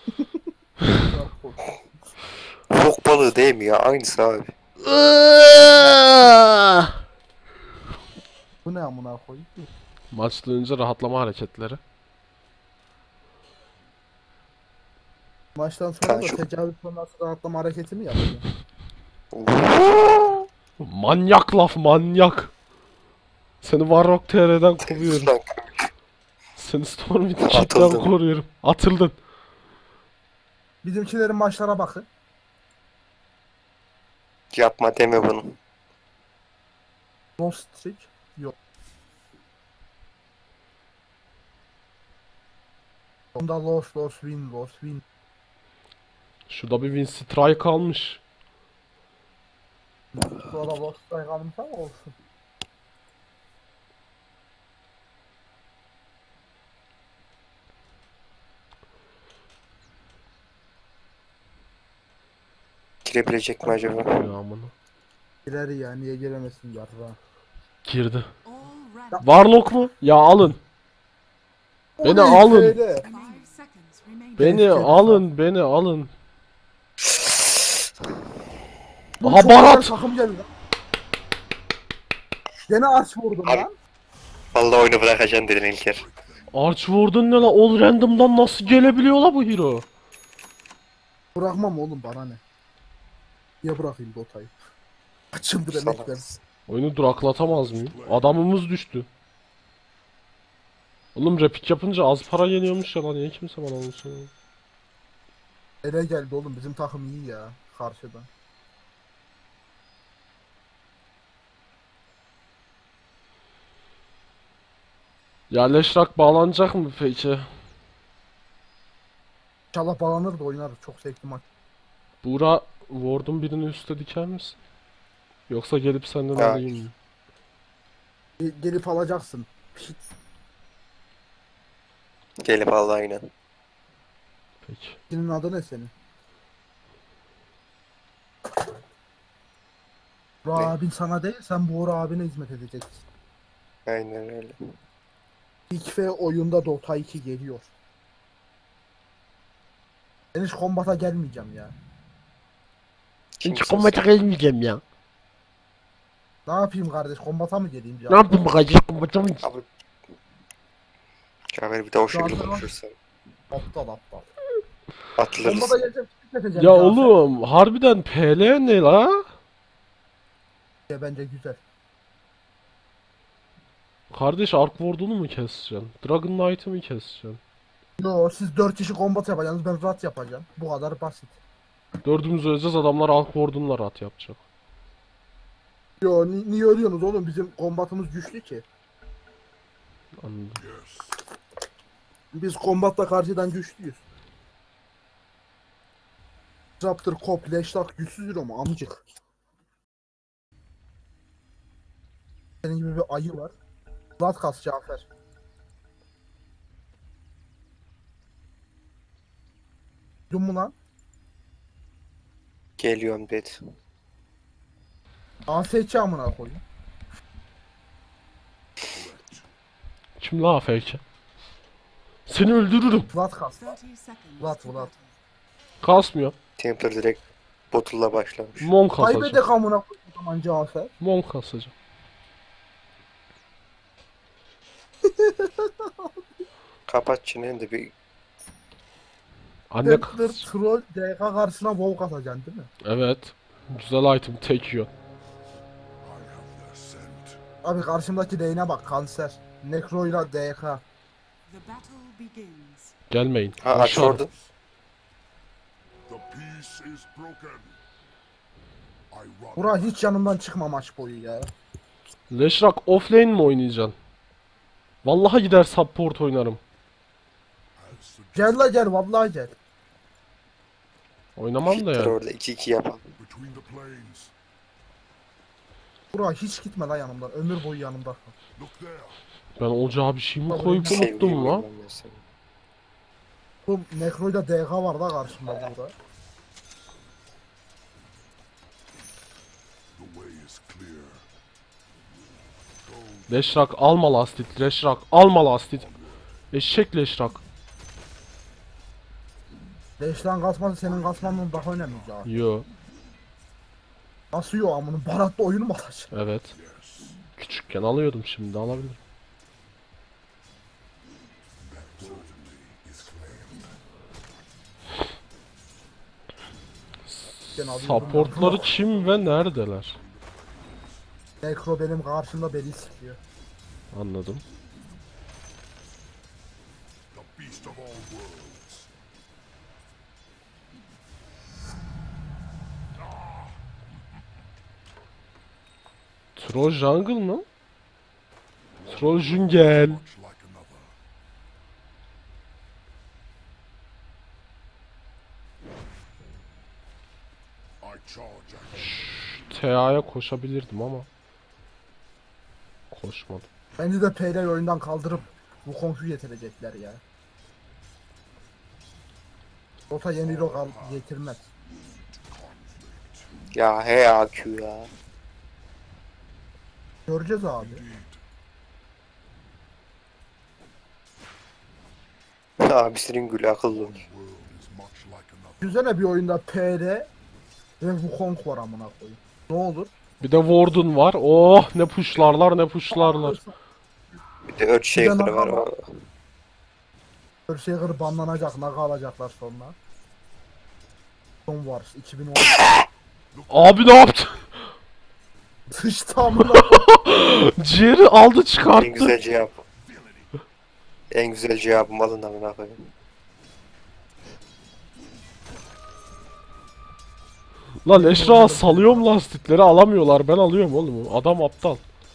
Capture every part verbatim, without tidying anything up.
Fok balığı değil mi ya? Aynısı abi. Bu ne amına koyayım? Maç dönünce rahatlama hareketleri. Maçtan sonra da Kanka. tecavüz sonrası rahatlama hareketi mi yapıyor? Manyak laf manyak. Seni Warrock T R'den kovuyorum. Seni Stormwind'den Atıldın. koruyorum. Atıldın. Bizimkilerin maçlara bakın. Yapma deme bunu. No streak. Yok. Onda loss loss win loss win. Şurada bir win strike almış. Sonra loss strike almışsa olsun. Girebilecek mi acaba? Ya amına. İleri ya niye gelemesin yarra. Girdi. Warlock mu? Ya alın. Beni Oley alın. T R. Beni Keşke alın. Beni alın. Bu Aha, çok Barat! güzel takım geldi lan. Gene aç vurdum Abi- lan. Vallahi oyunu bırakacaksın dedin İlker. Archward'un ne la? All random'dan nasıl gelebiliyor la bu hero? Bırakmam oğlum bana ne. Niye bırakayım Dota'yı? Açımdır Salak. emekler. Oyunu duraklatamaz mıyım? Adamımız düştü. Oğlum repik yapınca az para yeniyormuş ya lan, niye kimse bana onu söylüyor? Ele geldi oğlum bizim takım iyi ya karşıdan. Ya Leşrak bağlanacak mı peki? İnşallah bağlanır da oynarız çok zevkli maç. Buğra, Ward'un birini üste diker misin? Yoksa gelip senden Ya. alayım mı? Ge- Gelip alacaksın. Pişt. Gelip al aynen. Peki. Senin adı ne senin? Bu Ne? abin sana değil sen bu Uğur abine hizmet edeceksin. Aynen öyle. İlk F oyunda Dota iki geliyor. Ben hiç kombata gelmeyeceğim ya. Kimsin Hiç kombata gelmeyeceğim ya. Ne yapayım kardeş kombata mı geleyim ya? Ne yapayım kardeş, kombata mı? Abi. Cafer bir de o şekilde Cafer- konuşursan. Aptal aptal. Atılırız. Kombata geleceğim keseceğim. Ya Cafer. oğlum harbiden P L ne la? Ya bence güzel. Kardeş Ark Ward'unu mu keseceksin? Dragon Knight'ı mı keseceksin? Yo siz dört kişi kombat yapacaksınız ben rat yapacağım. Bu kadar basit. Dördümüz öleceğiz, adamlar Ark Ward'unla rahat yapacak. Yo ni niye ölüyorsunuz oğlum bizim kombatımız güçlü ki. Anladım. Biz kombatta karşıdan güçlüyüz. Raptor, Kop, Leşlak güçsüzdür ama amcık. Senin gibi bir ayı var. Lat kas Cafer. Duydun mu lan? Geliyorum dedi. A S Ç amına koyayım. Kim la A F K? Seni öldürürüm. Lat kas. Lat Vlad. Kasmıyor. Templar direkt botulla başlamış. Mon kasacağım. Kaybedek amına koyayım o zaman Cafer. Mon kasacağım. Kapat çeneni de bir Anne Templar, kas. Troll, D K karşısına WoW kasacaksın değil mi? Evet. Güzel item tek yiyor. Abi karşımdaki Reyne bak kanser. Necro'yla D K. Gelmeyin. ha aç Boşver. orada. Bura hiç yanımdan çıkma maç boyu ya. Leşrak offlane mi oynayacaksın? Vallahi gider support oynarım. Gel la gel vallahi gel. Oynamam da Fitler yani. orada iki iki yapalım. Bura hiç gitme la yanımdan. Ömür boyu yanımda kal. Ben olacağı bir şey mi Vallahi koyup sevdiğim unuttum Sevgili lan? ben seni. Bu Necro'yla D K var da karşımda burada. Leşrak alma lastit. Leşrak alma lastit. Eşek Leşrak. Leşlan kasması senin kasmanın daha önemli ya. Yo. Nasıl yo amının baratlı oyunu mu atacak? Evet. Küçükken alıyordum, şimdi alabilirim. Ben alıyorum Supportları ya. kim ve neredeler? Necro benim karşımda beni sikiyor. Anladım. The beast of all worlds. Troll jungle mı? Troll jungle. Much like another. I charge ahead. T A'ya koşabilirdim ama koşmadım. Bence de P L oyundan kaldırıp bu komşu getirecekler ya. Dota yeni hero kal getirmez. Ya he A Q ya. Göreceğiz abi. Abisinin gülü akıllı. World is much like another. Düşünsene bir oyunda P L ve Wukong var amına koyayım. Ne olur? Bir de Warden var. Oh, ne pushlarlar ne pushlarlar. Bir de Earthshaker var. o- Earthshaker banlanacak, naga alacaklar sonra. Son var iki bin on. Abi ne yaptı? Sıçtı amına. Ciğeri aldı En çıkarttı. güzel cevap. En güzel cevabım alın amına koyayım. Lan Eşra salıyorum lastikleri, alamıyorlar, ben alıyorum oğlum. Adam aptal.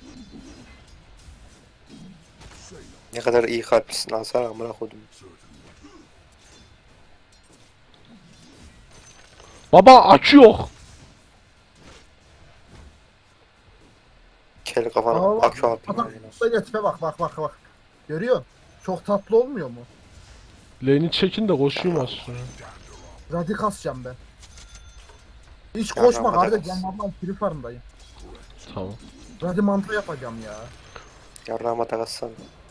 Ne kadar iyi kalplisin, alsana amına koydum. Baba akü yok. Kel kafana Aa, akü attım. Adam böyle tipe bak bak bak bak. Görüyor musun? Çok tatlı olmuyor mu? Lane'i çekin de koşayım aşağıya. Radik asacağım ben. Hiç Ya koşma Ramazan kardeş, as. ben vallahi free farmdayım. Tamam. Radimanta yapacağım ya. Yarrağıma takassan.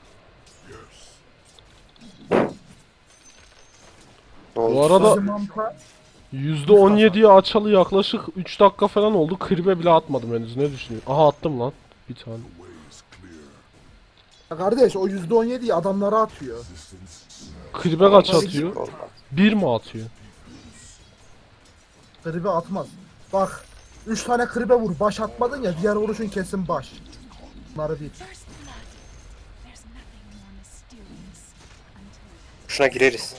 Ne oldu? Bu arada Radimanta yüzde on yediye açalı yaklaşık üç dakika falan oldu. Kribe bile atmadım henüz. Ne düşünüyorsun? Aha, attım lan. Bir tane. Ways clear. ya kardeş o yüzde on yediyi adamlara atıyor. Kribe kaç atıyor? Olmaz. Bir mi atıyor? Kribe atmaz. Bak üç tane kribe vur, baş atmadın ya, diğer vuruşun kesin baş. Bunları bil. First blood. There's nothing more mysterious until Şuna gireriz.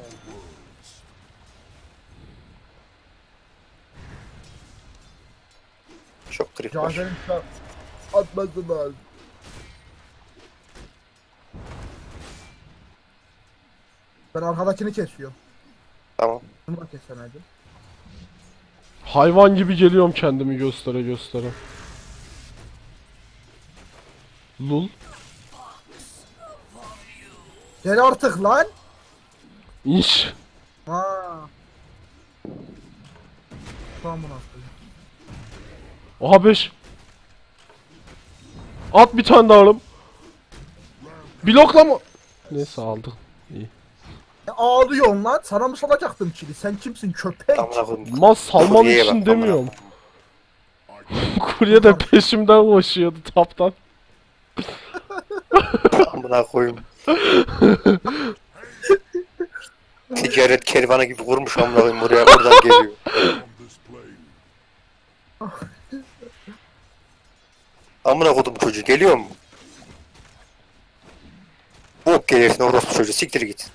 Çok grip var. Cafer'in şu an atması lazım. Ben arkadakini kesiyorum. Tamam. Bunu da kesemedim. Hayvan gibi geliyorum kendimi göstere göstere. Lul. Gel artık lan. İnş. Ha. Tamam bunu atayım. Oha beş. At bir tane daha oğlum. Bloklama. Neyse aldık. İyi. Ya ağlıyorsun lan. Sana mı salacaktım kili? Sen kimsin köpek? Amına koydum. Mas salman Kuryeye bak, için amına demiyorum. Kurye de peşimden koşuyordu taptan. Amına koyayım. Ticaret kervanı gibi kurmuş amına koyayım, buraya oradan geliyor. On this plane. Amına koydum çocuğu, geliyor mu? Bok gelirsin orospu çocuğu, siktir git.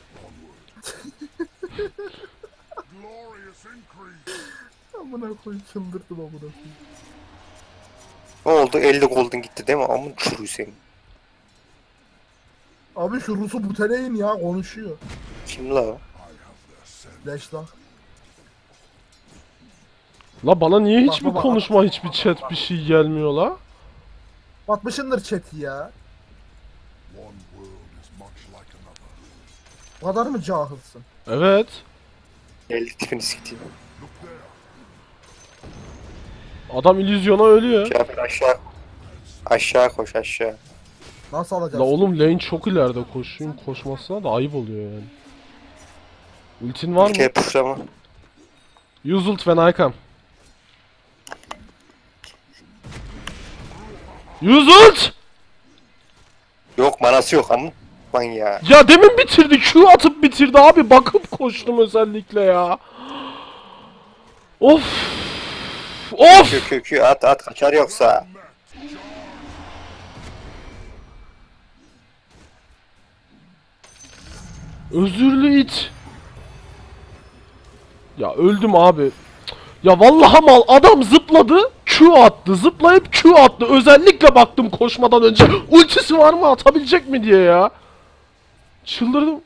Glorious increase. Amına koyayım, çıldırdım amına koyayım. Ne oldu? elde golden gitti değil mi? Amın çürüğü senin. Abi şu Rus'u buteleyin ya, konuşuyor. Kim la o? I have their scent. Leş lan. La bana niye hiçbir Bak baba. konuşma, hiçbir chat bir şey gelmiyor la? Batmışındır chat'i ya. One world is much like another. Bu kadar mı cahilsin? Evet. Elde tipini siktiğim. Look there. Adam illüzyona ölüyor. Cafer aşağı. Aşağı koş aşağı. Nasıl La alacaksın? oğlum lane çok ileride, koşayım koşmasına da ayıp oluyor yani. Ultin var Bir mı? kere puşlama. Use ult when I come. Use ult! Yok manası yok ama lan ya. Ya demin bitirdi. Q atıp bitirdi abi. Bakıp koştum özellikle ya. Of. Of. Kü kü kü at at kaçar yoksa. Özürlü it. Ya öldüm abi. Ya vallahi mal adam zıpladı, Q attı. Zıplayıp Q attı. Özellikle baktım koşmadan önce. Ultisi var mı, atabilecek mi diye ya. Çıldırdım.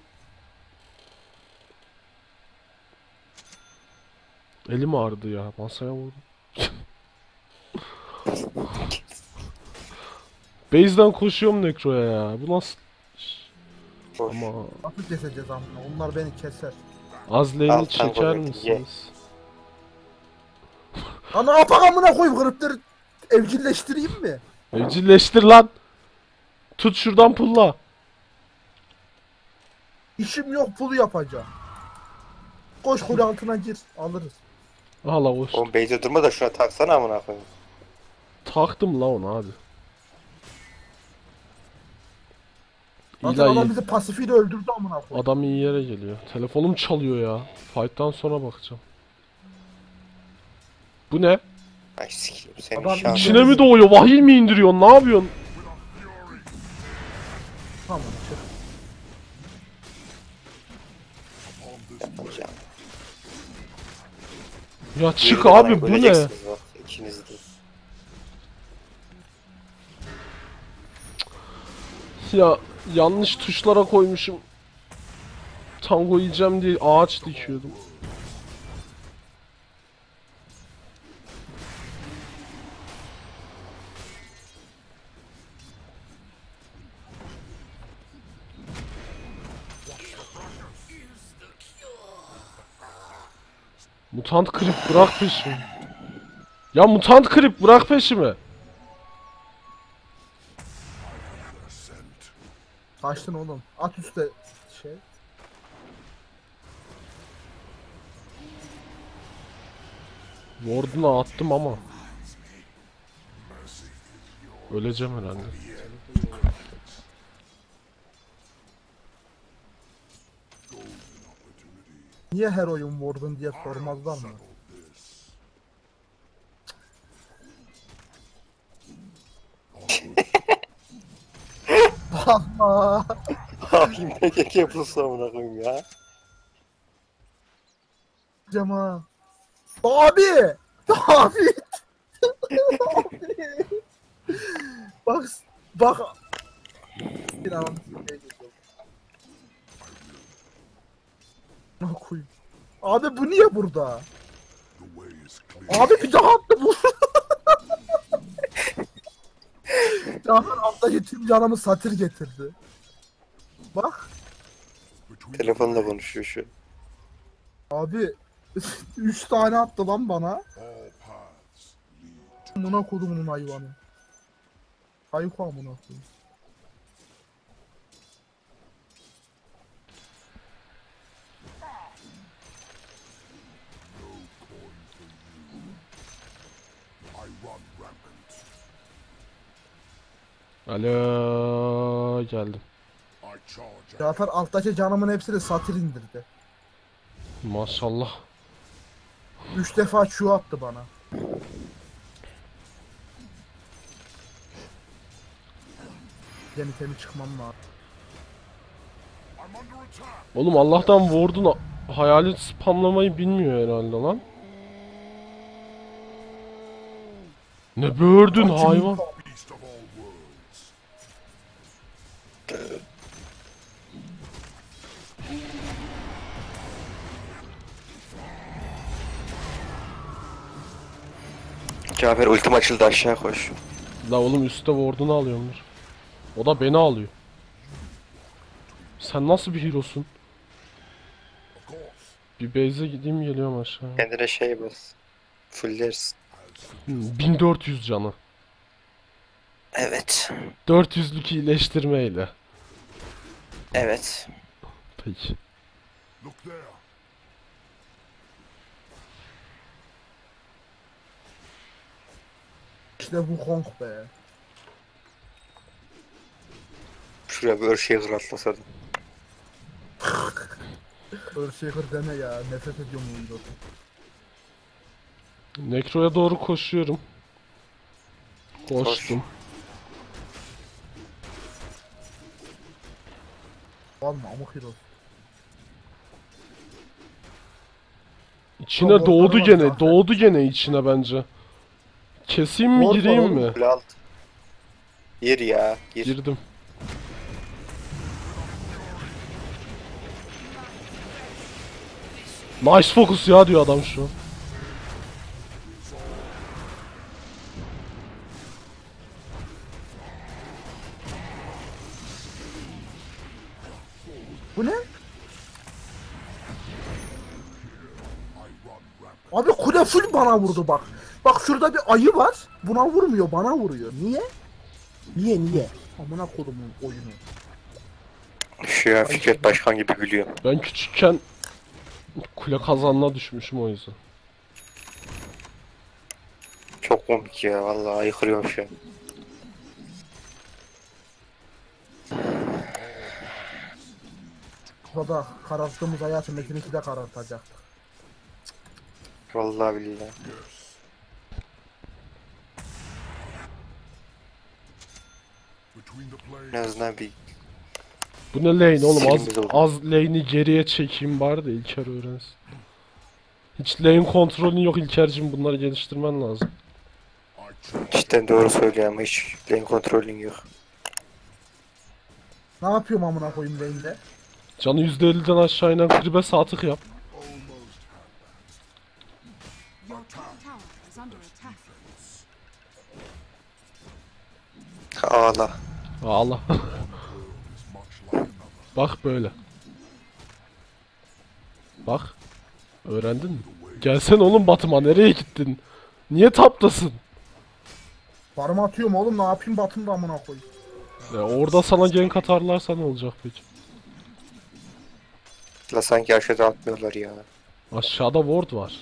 Elim ağrıdı ya. Masaya vurdum. Base'den koşuyorum Necro'ya ya. Bu nasıl? Boş. Ama Nasıl keseceğiz amına? Onlar beni keser. az lane'i Alttan çeker koyuyorum, ye. misiniz? Lan ne yapak amına koyayım kırıpları evcilleştireyim mi? Evcilleştir lan. Tut şuradan pulla. İşim yok pulu yapacağım. Koş kule altına gir alırız. Hala hoş. Oğlum beyze durma da şuna taksana amına koyayım. Taktım la onu abi. Zaten İlahi. adam bizi pasifiyle öldürdü amına koyayım. Adam iyi yere geliyor. Telefonum çalıyor ya. Fight'tan sonra bakacağım. Bu ne? Ay sikeyim senin Adam şansın. İçine mi doğuyor? Vahiy mi indiriyorsun? Ne yapıyorsun? Tamam çık. Yapacağım. Ya çık Birini abi bana bu ne? öleceksiniz bak, İkiniz de. Ya yanlış tuşlara koymuşum. Tango yiyeceğim diye ağaç dikiyordum. Mutant Creep bırak peşimi. Ya Mutant Creep bırak peşimi. Kaçtın oğlum. At üstte şey. Warden'a attım ama. Öleceğim herhalde. Niye her oyun vurdun diye sormazlar mı? Bakma. Abi ne kek yapılsa amına koyayım ya. Cema. Abi. Abi. bak bak. İnanın. Ne koyayım? Abi bu niye burada? The way is clear. Abi bir daha attı bu. Cafer alttaki tüm canımı satır getirdi. Bak. Between Telefonla konuşuyor şu. Abi üç tane attı lan bana. all paths lead to Amına kodumunun hayvanı. Hayko amına koyayım. I run rampant. Alo geldim. I charge out. Cafer alttaki canımın hepsini satır indirdi. Maşallah. Üç defa Q attı bana. Yeni temi çıkmam lazım. I'm under attack. Oğlum Allah'tan Warden a- hayalet spamlamayı bilmiyor herhalde lan. Ne böğürdün hayvan. Beast of all worlds. Cafer ultim açıldı aşağı koş. La oğlum üstte Warden'ı alıyormuş. O da beni alıyor. Sen nasıl bir hero'sun? Of course. Bir base'e gideyim geliyorum aşağı. Kendine şey bas. Fullersin. Hmm, bin dört yüz canı. Evet. dört yüzlük iyileştirmeyle. Evet. Peki. Look there. İşte Wukong be. Şuraya bir Earthshaker atlasadım. Earthshaker deme ya. Nefret ediyorum bu oyunu. Necro'ya doğru koşuyorum. Koştum. Var mı amık hero? İçine Robotları doğdu var gene. zaten. Doğdu gene içine bence. Keseyim mi, Orada gireyim oğlum, mi? Kule alt. Gir ya gir. Girdim. Nice focus ya diyor adam şu an. Bu ne? Abi kule full bana vurdu bak. Bak şurada bir ayı var. Buna vurmuyor, bana vuruyor. Niye? Niye niye? Amına kodumun oyunu. Şu ya Fikret Başkan gibi gülüyor. Ben küçükken kule kazanına düşmüşüm o yüzden. Çok komik ya vallahi ayıkırıyorum şu an. Burada kararttığımız hayatı Metin ikide karartacaktık. Vallahi billahi. Between the blades, En azından bir Bu ne lane oğlum, az, Sinirimiz oldu. az lane'i geriye çekeyim bari de İlker öğrensin. Hiç lane kontrolün yok İlker'cim, bunları geliştirmen lazım. I trust cidden doğru söylüyor ama hiç lane kontrolün yok. Ne yapıyorum amına koyayım lane'de? Canı yüzde elliden aşağı inen kribe sağ tık yap. almost Your top tower is under attack. Ağla. Allah. is much like another. Bak böyle. Bak. Öğrendin mi? Gelsene oğlum Batıma, nereye gittin? Niye taptasın? Farm atıyorum oğlum, ne yapayım Batım'da amına koyayım. Ya orada sana gank atarlarsa ne olacak peki? La sanki aşağıda atmıyorlar ya. Aşağıda ward var.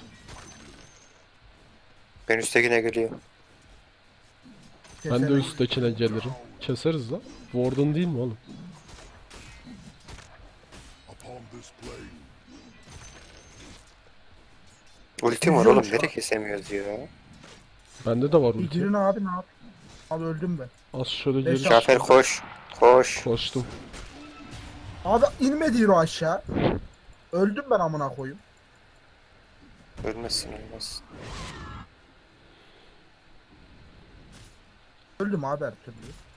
Ben üsttekine geliyorum. Ben de Keserim. üsttekine gelirim. Keseriz lan. Ward'un değil mi oğlum? Upon this plane, Ultim var oğlum nereye kesemiyoruz ya. Bende de var Bir ulti. girin abi, ne yapayım? Abi öldüm ben. Az şöyle Beş geri Cafer koş. Koş. koştum. Abi inmedi o aşağı. Öldüm ben amına koyayım. Ölmezsin ölmez. Öldüm abi her türlü.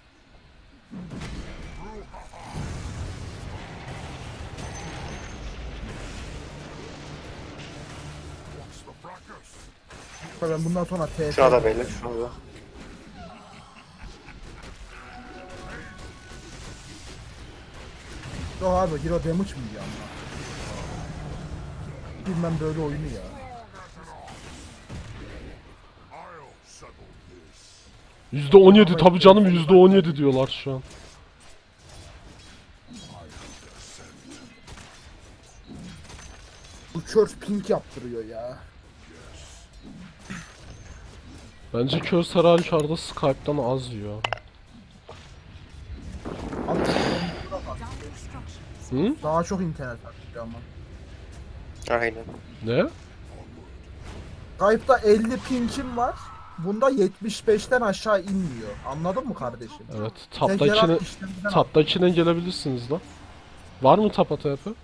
what's the fracas? Ben bundan sonra T S... Şuna da beyler şuna da. Yok abi hero damage mi ya amına? Bilmem böyle oyunu ya. I'll settle this. yüzde on yedi tabi canım, yüzde on yedi diyorlar şu an. Bu Curse pink yaptırıyor ya. Bence Köz her halükarda Skype'dan az yiyor. Abi Dire structures. Hı? daha çok internet atıyor ama. Aynen. Ne? Skype'da elli ping'im var. Bunda yetmiş beşten aşağı inmiyor. Anladın mı kardeşim? Evet. Tekerat Taptakine, işleminden taptakine gelebilirsiniz lan. Var mı tap atı yapı?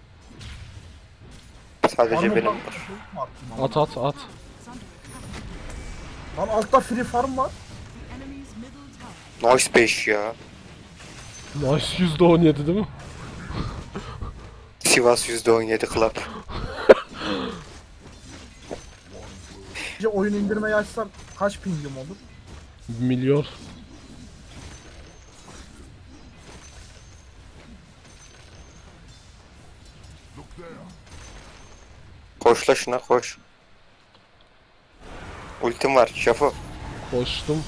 Sadece benim Farm'ı var. bak- attım At at at. Is under attack. Lan altta free farm var. The enemy's middle tower. Nice beş ya. Nice, yüzde on yedi değil mi? Sivas yüzde on yedi club. Bir oyun indirmeyi açsam kaç pingim olur? Milyon. Look there. Koş la şuna koş. Ultim var Şafo. Koştum.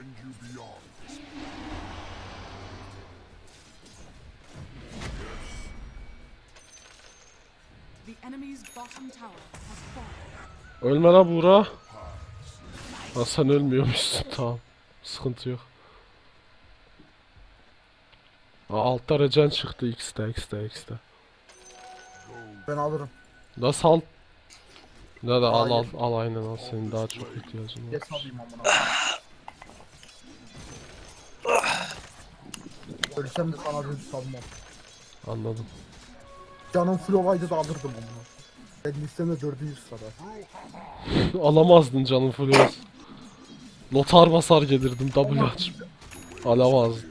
bring you beyond this. The enemy's bottom tower has fallen. Ölme lan Buğra. Ha sen ölmüyormuşsun, tamam. Sıkıntı yok. Aa, altta regen çıktı, X'de X'de X'de. Ben alırım. Nasıl al? Nerede, al al Hayır. al, aynen al, senin daha çok ihtiyacın var. Geç alayım amına. Ölsem de sana dönüş salmam. Anladım. Canım full olaydı da alırdım amına. Ben listemde dördüncü sırada. Alamazdın canım Furious. Lotar basar gelirdim W açıp. Alamazdın.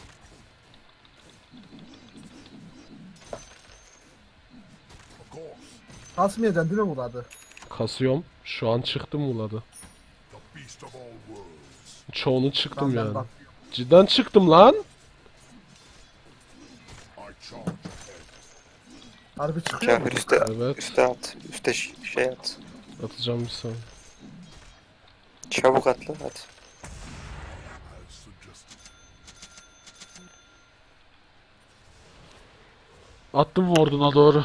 Of course, Kasmayacaksın değil mi bu adı? Kasıyorum. Şu an çıktım Muğla'da. the beast of all worlds. Çoğunu çıktım Ben- ben yani. bak- Cidden çıktım lan. I charge ahead. Harbi çıkıyor mu? Kafir üstte, Evet. üstte at. Üstte ş- şey at. Atacağım bir saniye. Çabuk atla hadi. As suggested. Attım Warden'a doğru.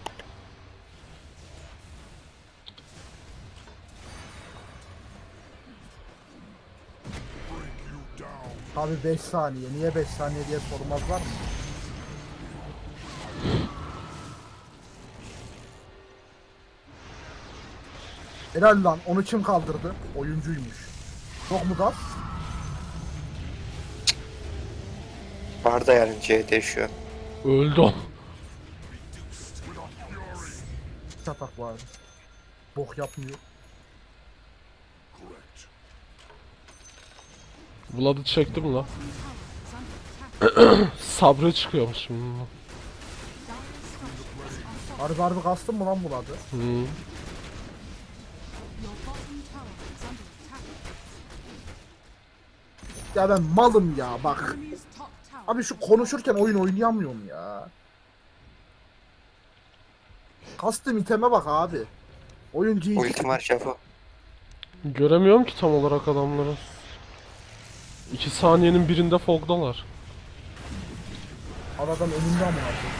Bring you down. Abi beş saniye. Niye beş saniye diye sormazlar mı? Helal lan. Onu kim kaldırdı? Oyuncuymuş. Yok mu da? Var da yani C D şu an. Öldüm. Çatak var. Bok yapmıyor. Correct. Vlad'ı çektim lan. Is under attack. Sabre çıkıyormuş şimdi. Dire structures are fortified. Harbi harbi kastın mı lan bu adı? Hmm. Your bottom tower is under attack. Ya ben malım ya bak. Enemy's top tower. Abi şu konuşurken oyun oynayamıyorum ya. Kastım iteme bak abi. Oyuncu iyi. Ultim var Şafo. Göremiyorum ki tam olarak adamları. İki saniyenin birinde fogdalar. Aradan önünde ama abi.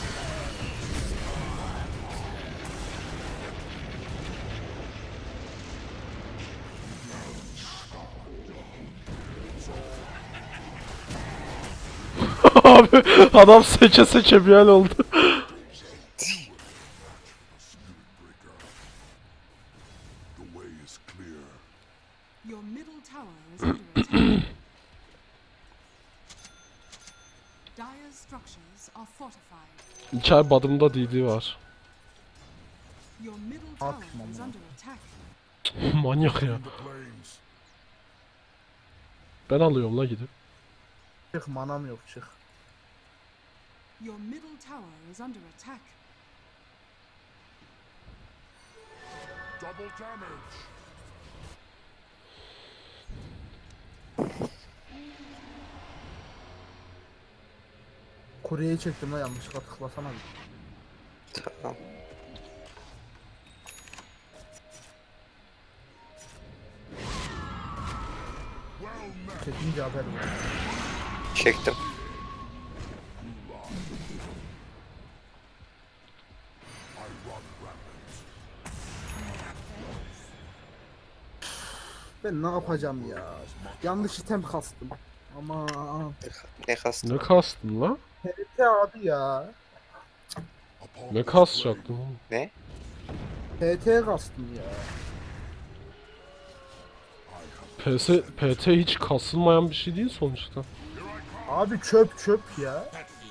Abi adam seçe seçe bir hal oldu. The way is clear. Your middle tower is under attack. Dire structures are fortified. İki ay badımda D D var. Your middle Atma tower is bunu. under attack. Manyak ya. In the plains. Ben alıyorum la gidip. Çık manam yok çık. Your middle tower is under attack. Double damage. Kuryeyi çektim la yanlışlıkla tıklasana bir. Tamam. Well met. Çekince haber ver. Çektim. I run rampant. Ben ne yapacağım ya? Yanlış item kastım. Ama Ne kastın? Ne kastın la? T R T abi ya. Upon Ne this kasacaktın blade, oğlum? Ne? T T kastım ya. P S, P T hiç kasılmayan bir şey değil sonuçta. Abi çöp çöp ya.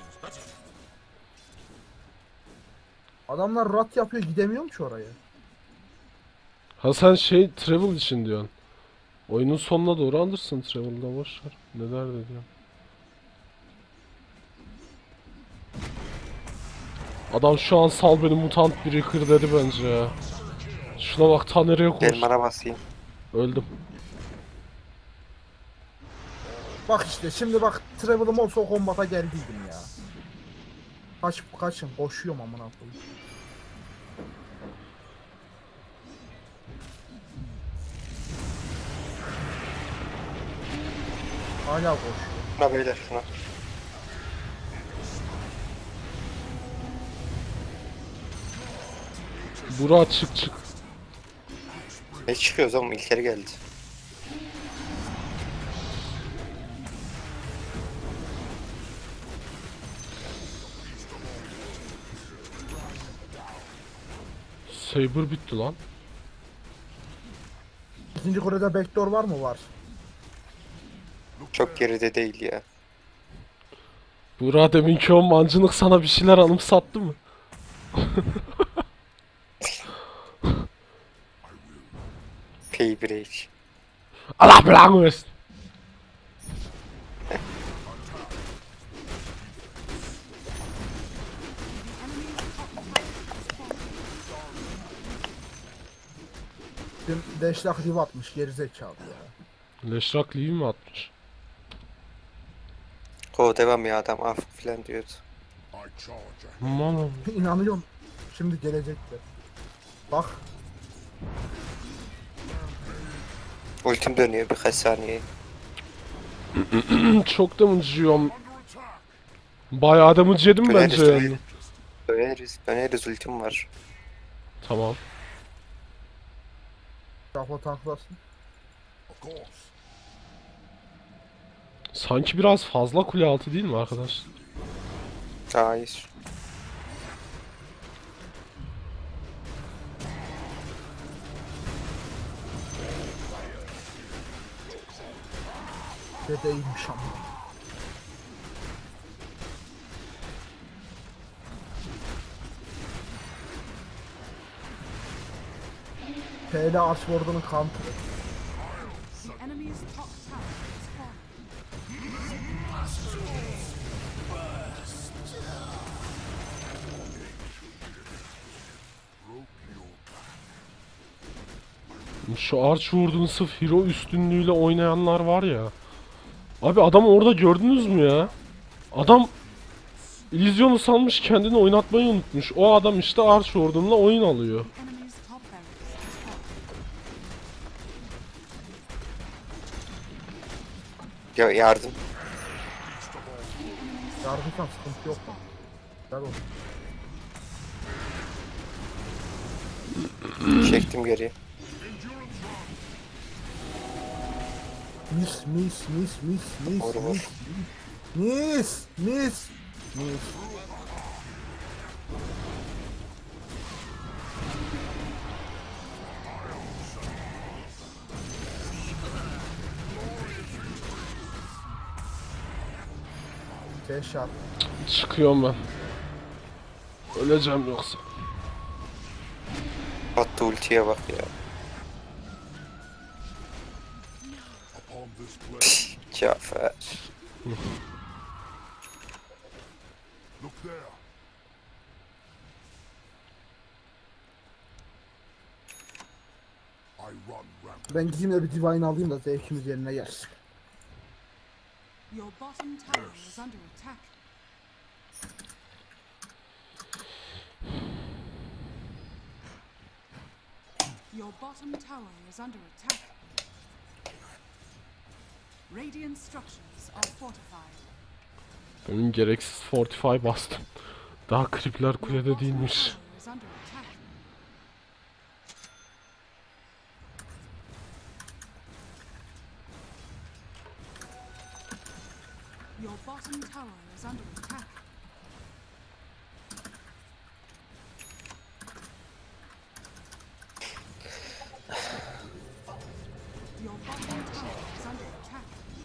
Adamlar rat yapıyor gidemiyorum ki oraya. Ha sen şey travel için diyorsun. Oyunun sonuna doğru alırsın travel'da, boşver. Ne derdi diyor. Adam şu an sal beni mutant biri kır dedi bence ya. Şuna bak ta nereye koş. Gel bana basayım. Öldüm. Bak işte şimdi bak Travel'ım olsa o kombata geldiydim ya. Kaç kaçın koşuyorum amına koyayım. Hala koşuyor. Şuna beyler şuna. Burak çık çık. Ne çıkıyoruz oğlum, İlker geldi. Saber bitti lan. İkinci Kore'de backdoor var mı? Var. Çok geride değil ya. Burak deminki o mancınık sana bir şeyler anımsattı mı? Pay break. Allah belanı versin. Dün Deşlak riv atmış gerizekalı ya. Leşrak Lee mi atmış? O devam ya, adam af filan diyordu. I charge ahead. Aman İnanıyorum. Şimdi gelecekler. Bak. Ultim dönüyor birkaç saniye. çok da mıcıyorum. Bayağı da mıcı yedim bence Döneriz, yani. Döneriz, döneriz, ultim var. Tamam. Kafa tanklasın. Of course. Sanki biraz fazla kule altı değil mi arkadaş? Hayır. Dedeymiş ama. P L Archward'un counter'ı. The enemy's top tower is falling. Şu Archward'un sırf hero üstünlüğüyle oynayanlar var ya. Abi adam orada gördünüz mü ya? Adam İllüzyonu sanmış, kendini oynatmayı unutmuş. O adam işte Archward'unla oyun alıyor. The enemy's top barracks is falling. Ya yardım. Yardımdan sıkıntı yok. Gel oğlum. Çektim geriye. Mis mis mis mis mis Vur, vur. mis mis mis mis. Teşat. Çıkıyorum ben. Öleceğim yoksa. Attı ultiye bak ya. Upon this place. Cafer. Look there. I run rampant. Ben gideyim de bir divine alayım da zevkimiz yerine gelsin. Your bottom tower is under attack. Your bottom tower is under attack. Radiant structures are fortified. Benim gereksiz Fortify bastım. Daha kripler Your kulede bottom değilmiş. tower is under attack. Your bottom tower is under attack. Your bottom tower is under attack.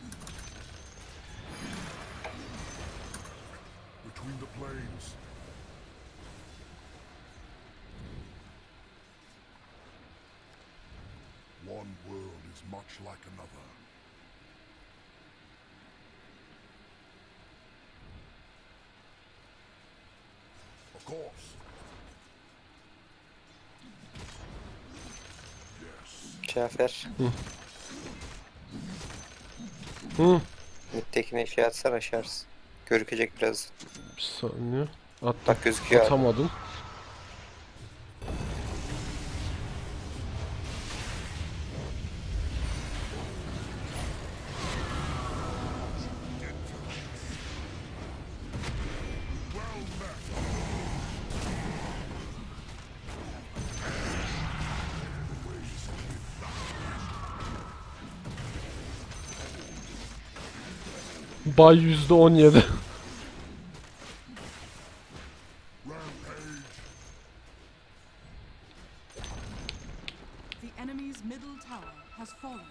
Between the planes. One world is much like another. Of course. Yes. Cafer. Hı. Mid'dekine şey atsan aşarsın. Görükecek biraz. Bir saniye. Attım. Bak gözüküyor abi. Atamadım. Bay yüzde on yedi. The enemy's middle tower has fallen.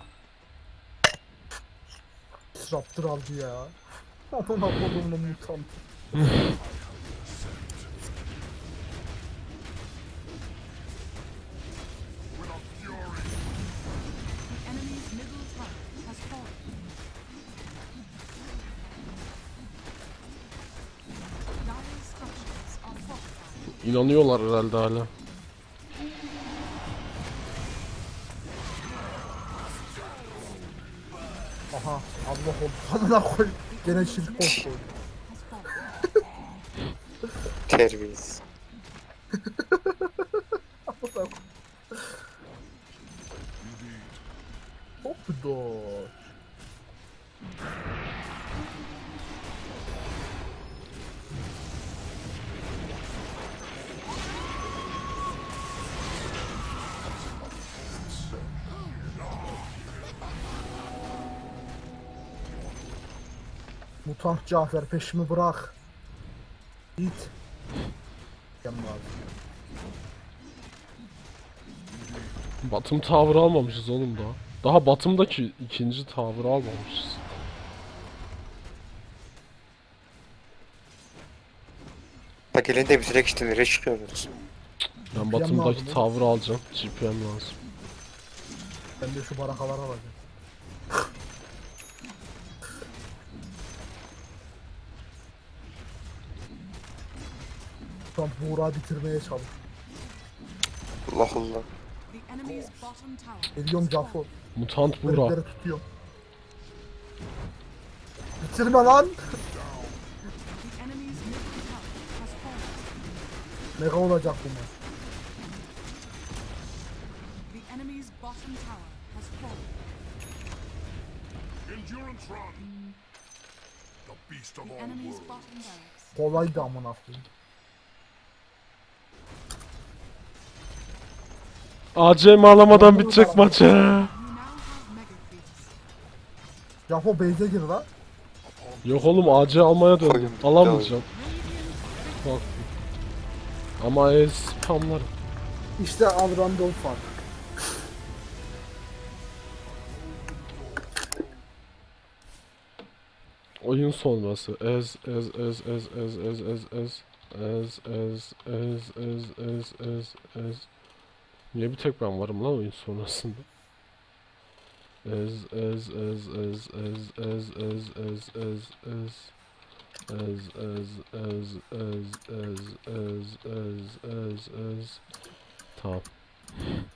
Raptor aldı ya. Amına kodumun mutant. The enemy's middle tower has fallen. Dire structures are fortified. İnanıyorlar herhalde hala. Aha Allah oldu. Amına koy. Gene şirk oldu. Has fallen. Terbiyesiz. Amına koy. Hop dodge. Mutant Cafer peşimi bırak. Git. Gel abi. Batım tower almamışız oğlum daha. Daha Batım'daki ikinci tower almamışız. Bak elinde bir direkt işte nereye çıkıyoruz? Ben G P M Batım'daki lazım oğlum. tower alacağım. G P M lazım. Ben de şu barakaları alacağım. Tam Buğra bitirmeye çalış. Allah Allah. The enemy's bottom tower Geliyorum has Cafo. fallen. Mutant Bura. Herifleri tutuyorum. Bitirme lan. The enemy's middle tower has fallen. Mega olacak bu maç. The enemy's bottom tower has fallen. Endurance run. The beast of The all enemy's worlds. bottom barracks. Kolaydı amına koyayım. A C mi alamadan bitecek maçı. You now have mega creeps. Cafo base'e gir lan. Yok oğlum A C almaya döndüm. Koyun, Alamayacağım. Bak. Ama el spamlarım. İşte al random fark. Oyun sonrası. Ez ez ez ez ez ez ez ez ez ez ez ez ez ez ez. Niye bir tek ben varım lan oyun sonrasında? Ez ez ez ez ez ez ez ez ez ez ez ez ez ez ez ez ez ez ez. Tamam.